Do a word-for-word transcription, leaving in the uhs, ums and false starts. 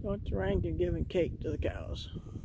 What's the rank of giving cake to the cows?